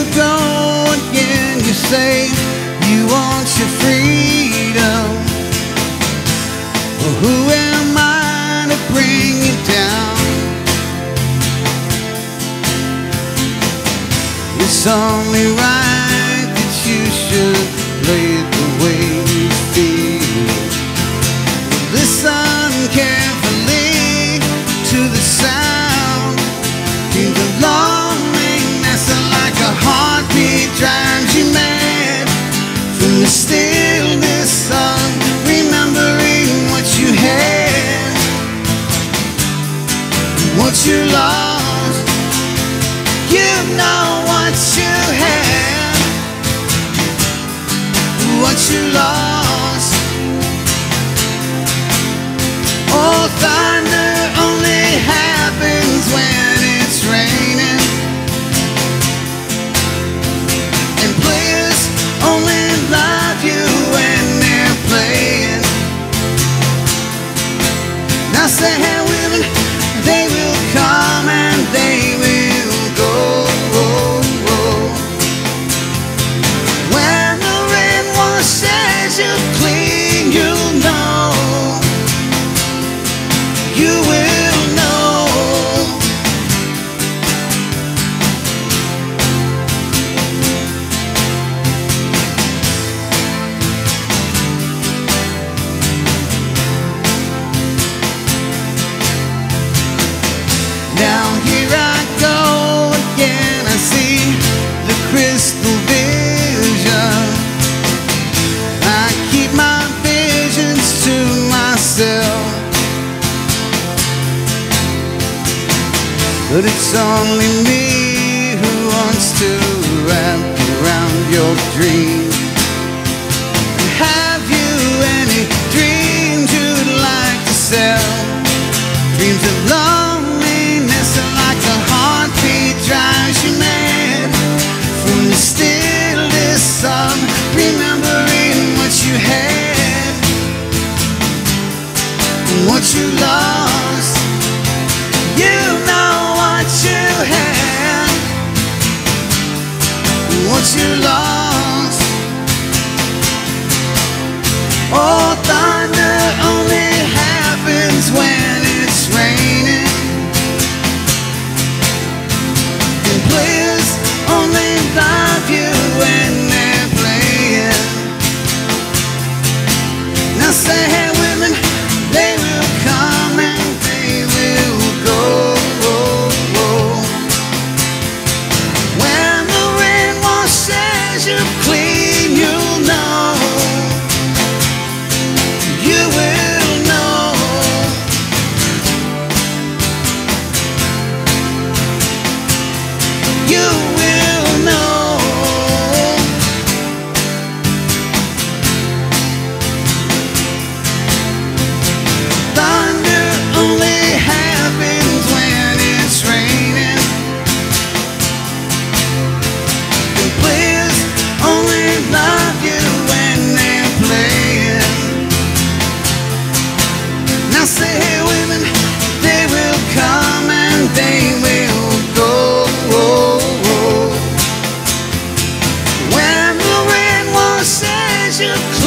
go again. You say you want your freedom. Well, who am I to bring you down? It's only right that you should play it the way you feel. Listen carefully to the sound. Feel the loneliness like a heartbeat drives you mad. From the stillness of remembering what you had, what you lost. You know what you had, what you lost. Oh, thunder only happens when it's raining, and players only love you when they're playing. Now say, hey, women, they will come and they will go. When the rain washes you clean, you'll know. You will know. Now here I go again. I see the crystal vision. I keep my visions to myself, but it's only me who wants to wrap around your dream. Have you any dreams you'd like to sell? Dreams of loneliness are like a heartbeat drives you mad. From the stillness of remembering what you had, what you lost. You know what you had, what you lost. Oh, thunder only happens when it's raining, and players only love you when they're playing. Now say, hey, women, they will come and they will go. When the rain washes you clean, you'll know. You will know. You will know. Thunder only happens when it's raining, and players only love you when they're playing. Now say, hey, women, they will come and they will go. When the rain washes you